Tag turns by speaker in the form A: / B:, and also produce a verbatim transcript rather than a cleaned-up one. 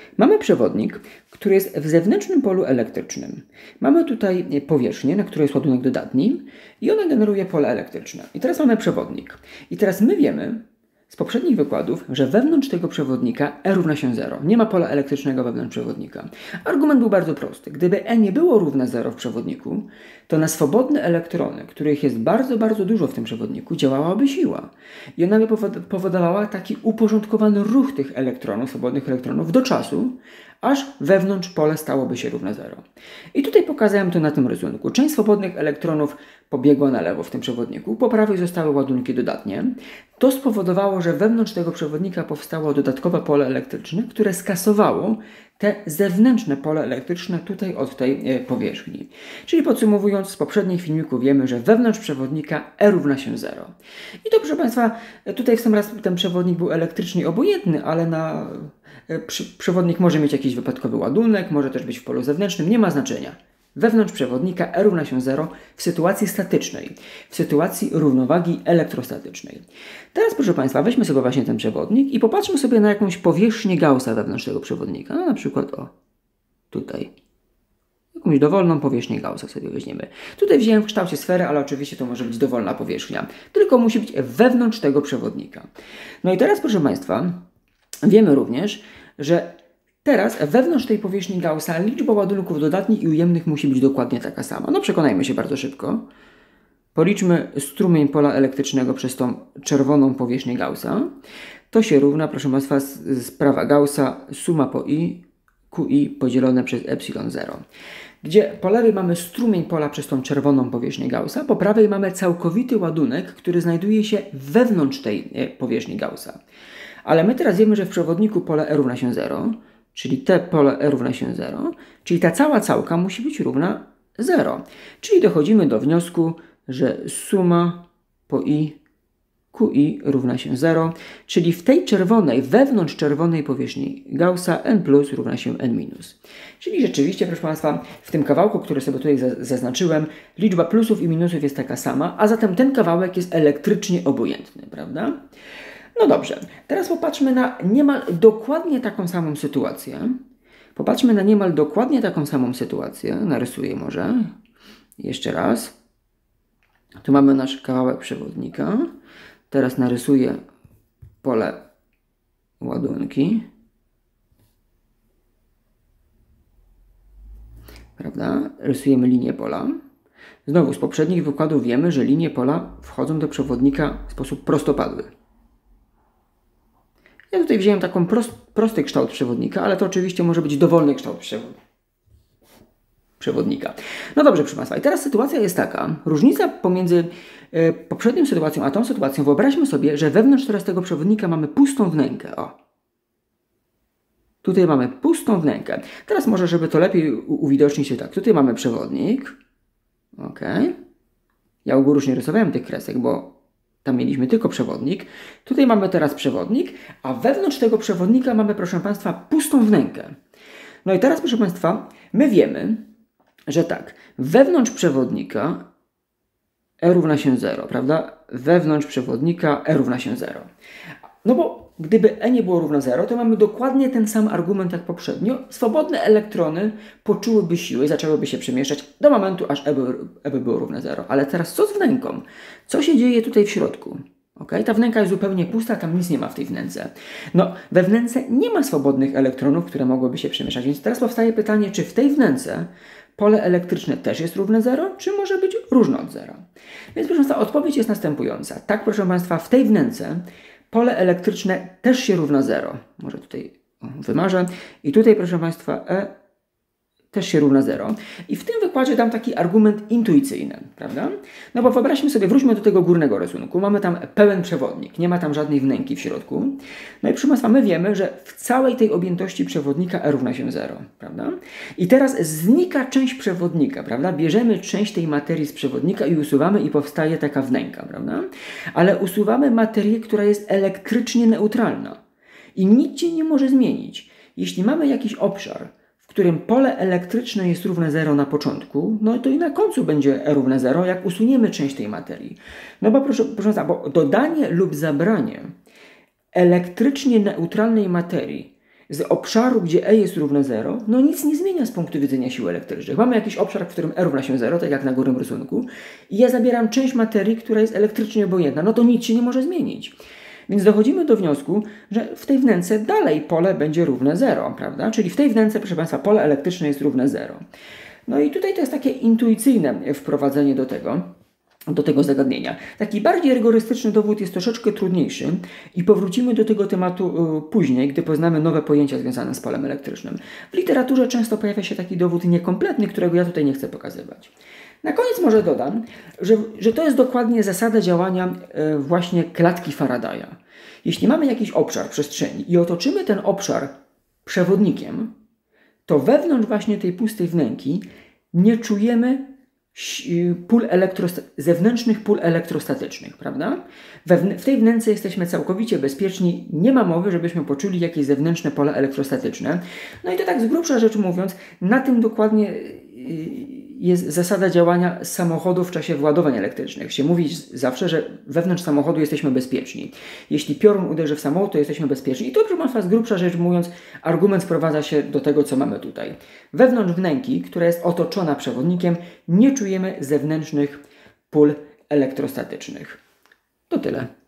A: Mamy przewodnik, który jest w zewnętrznym polu elektrycznym. Mamy tutaj powierzchnię, na której jest ładunek dodatni i ona generuje pole elektryczne. I teraz mamy przewodnik. I teraz my wiemy z poprzednich wykładów, że wewnątrz tego przewodnika E równa się zero. Nie ma pola elektrycznego wewnątrz przewodnika. Argument był bardzo prosty. Gdyby E nie było równe zero w przewodniku, to na swobodne elektrony, których jest bardzo, bardzo dużo w tym przewodniku, działałaby siła. I ona by powodowała taki uporządkowany ruch tych elektronów, swobodnych elektronów do czasu, aż wewnątrz pole stałoby się równe zero. I tutaj pokazałem to na tym rysunku. Część swobodnych elektronów pobiegła na lewo w tym przewodniku, po prawej zostały ładunki dodatnie. To spowodowało, że wewnątrz tego przewodnika powstało dodatkowe pole elektryczne, które skasowało te zewnętrzne pole elektryczne tutaj od tej powierzchni. Czyli podsumowując, z poprzednich filmików wiemy, że wewnątrz przewodnika E równa się zero. I to, proszę Państwa, tutaj w sam raz ten przewodnik był elektrycznie obojętny, ale na przewodnik może mieć jakiś wypadkowy ładunek, może też być w polu zewnętrznym, nie ma znaczenia. Wewnątrz przewodnika E równa się zero w sytuacji statycznej, w sytuacji równowagi elektrostatycznej. Teraz, proszę Państwa, weźmy sobie właśnie ten przewodnik i popatrzmy sobie na jakąś powierzchnię Gaussa wewnątrz tego przewodnika. No na przykład o, tutaj. Jakąś dowolną powierzchnię Gaussa sobie weźmiemy. Tutaj wziąłem w kształcie sfery, ale oczywiście to może być dowolna powierzchnia. Tylko musi być wewnątrz tego przewodnika. No i teraz, proszę Państwa, wiemy również, że teraz wewnątrz tej powierzchni Gaussa liczba ładunków dodatnich i ujemnych musi być dokładnie taka sama. No przekonajmy się bardzo szybko. Policzmy strumień pola elektrycznego przez tą czerwoną powierzchnię Gaussa. To się równa, proszę Państwa, sprawa Gaussa, suma po i, qi podzielone przez epsilon zero. Gdzie po lewej mamy strumień pola przez tą czerwoną powierzchnię Gaussa, po prawej mamy całkowity ładunek, który znajduje się wewnątrz tej powierzchni Gaussa. Ale my teraz wiemy, że w przewodniku pole E równa się zero, czyli te pole E równa się zero, czyli ta cała całka musi być równa zero. Czyli dochodzimy do wniosku, że suma po i qi równa się zero, czyli w tej czerwonej, wewnątrz czerwonej powierzchni Gaussa n plus równa się n minus. Czyli rzeczywiście, proszę Państwa, w tym kawałku, który sobie tutaj zaznaczyłem, liczba plusów i minusów jest taka sama, a zatem ten kawałek jest elektrycznie obojętny, prawda? No dobrze, teraz popatrzmy na niemal dokładnie taką samą sytuację. Popatrzmy na niemal dokładnie taką samą sytuację. Narysuję może. Jeszcze raz. Tu mamy nasz kawałek przewodnika. Teraz narysuję pole ładunki. Prawda? Rysujemy linię pola. Znowu z poprzednich wykładów wiemy, że linie pola wchodzą do przewodnika w sposób prostopadły. Ja tutaj wziąłem taką prost, prosty kształt przewodnika, ale to oczywiście może być dowolny kształt przewodnika. No dobrze, proszę Państwa. I teraz sytuacja jest taka. Różnica pomiędzy y, poprzednią sytuacją a tą sytuacją. Wyobraźmy sobie, że wewnątrz teraz tego przewodnika mamy pustą wnękę. O. Tutaj mamy pustą wnękę. Teraz może, żeby to lepiej uwidocznić się tak. Tutaj mamy przewodnik. Ok. Ja u góry już nie rysowałem tych kresek, bo tam mieliśmy tylko przewodnik. Tutaj mamy teraz przewodnik, a wewnątrz tego przewodnika mamy, proszę Państwa, pustą wnękę. No i teraz, proszę Państwa, my wiemy, że tak, wewnątrz przewodnika E równa się zero, prawda? Wewnątrz przewodnika E równa się zero. No bo gdyby E nie było równe zero, to mamy dokładnie ten sam argument jak poprzednio. Swobodne elektrony poczułyby siłę i zaczęłyby się przemieszczać do momentu, aż E by, e by było równe zero. Ale teraz co z wnęką? Co się dzieje tutaj w środku? Okay? Ta wnęka jest zupełnie pusta, tam nic nie ma w tej wnęce. No, we wnęce nie ma swobodnych elektronów, które mogłyby się przemieszczać. Więc teraz powstaje pytanie, czy w tej wnęce pole elektryczne też jest równe zero, czy może być różne od zera? Więc proszę Państwa, odpowiedź jest następująca. Tak, proszę Państwa, w tej wnęce pole elektryczne też się równa zero. Może tutaj o, wymarzę. I tutaj, proszę Państwa, E też się równa zero. I w tym wykładzie dam taki argument intuicyjny, prawda? No bo wyobraźmy sobie, wróćmy do tego górnego rysunku. Mamy tam pełen przewodnik, nie ma tam żadnej wnęki w środku. No i proszę Państwa, my wiemy, że w całej tej objętości przewodnika E równa się zero, prawda? I teraz znika część przewodnika, prawda? Bierzemy część tej materii z przewodnika i usuwamy i powstaje taka wnęka, prawda? Ale usuwamy materię, która jest elektrycznie neutralna. I nic się nie może zmienić. Jeśli mamy jakiś obszar, w którym pole elektryczne jest równe zero na początku, no to i na końcu będzie E równe zero, jak usuniemy część tej materii. No bo proszę, proszę bo dodanie lub zabranie elektrycznie neutralnej materii z obszaru, gdzie E jest równe zero, no nic nie zmienia z punktu widzenia sił elektrycznych. Mamy jakiś obszar, w którym E równa się zero, tak jak na górnym rysunku, i ja zabieram część materii, która jest elektrycznie obojętna, no to nic się nie może zmienić. Więc dochodzimy do wniosku, że w tej wnęce dalej pole będzie równe zero, prawda? Czyli w tej wnęce, proszę Państwa, pole elektryczne jest równe zero. No i tutaj to jest takie intuicyjne wprowadzenie do tego, do tego zagadnienia. Taki bardziej rygorystyczny dowód jest troszeczkę trudniejszy i powrócimy do tego tematu y, później, gdy poznamy nowe pojęcia związane z polem elektrycznym. W literaturze często pojawia się taki dowód niekompletny, którego ja tutaj nie chcę pokazywać. Na koniec może dodam, że, że to jest dokładnie zasada działania y, właśnie klatki Faradaya. Jeśli mamy jakiś obszar przestrzeni i otoczymy ten obszar przewodnikiem, to wewnątrz właśnie tej pustej wnęki nie czujemy pól zewnętrznych pól elektrostatycznych, prawda? We w tej wnęce jesteśmy całkowicie bezpieczni, nie ma mowy, żebyśmy poczuli jakieś zewnętrzne pole elektrostatyczne. No i to tak z grubsza rzecz mówiąc, na tym dokładnie jest zasada działania samochodów w czasie władowań elektrycznych. Się mówi zawsze, że wewnątrz samochodu jesteśmy bezpieczni. Jeśli piorun uderzy w samochód, to jesteśmy bezpieczni. I to, proszę Państwa, z grubsza rzecz mówiąc, argument sprowadza się do tego, co mamy tutaj. Wewnątrz wnęki, która jest otoczona przewodnikiem, nie czujemy zewnętrznych pól elektrostatycznych. To tyle.